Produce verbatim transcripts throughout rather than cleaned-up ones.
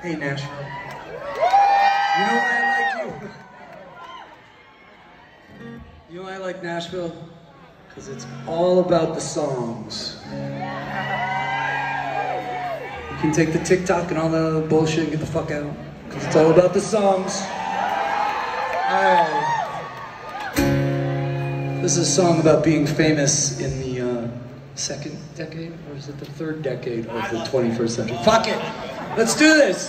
Hey, Nashville. You know why I like you? You know why I like Nashville? Because it's all about the songs. You can take the TikTok and all the bullshit and get the fuck out. Because it's all about the songs. Alright. This is a song about being famous in the uh, second decade, or is it the third decade of the twenty-first century? Fuck it! Let's do this!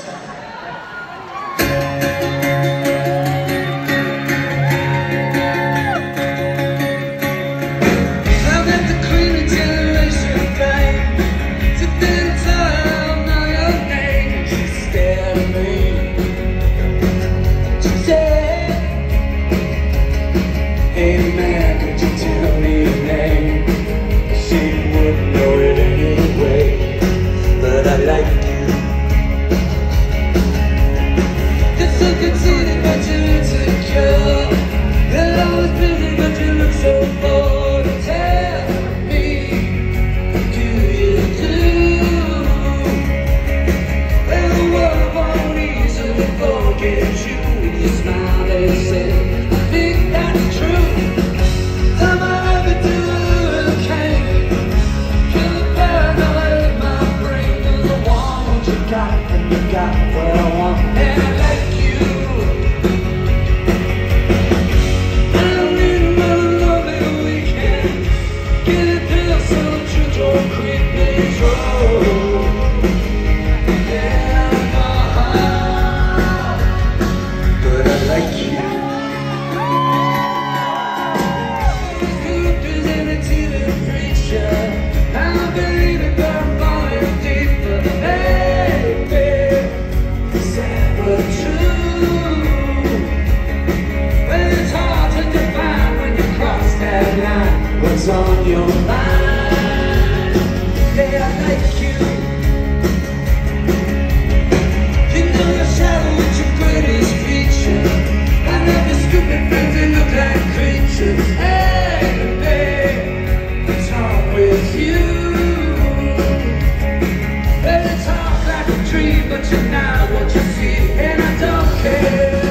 What's on your mind? Yeah, I like you. You know your shadow is your greatest feature. I love your stupid friends, they look like creatures. Hey, babe, I talk with you. They talk like a dream, but you're not what you see, and I don't care.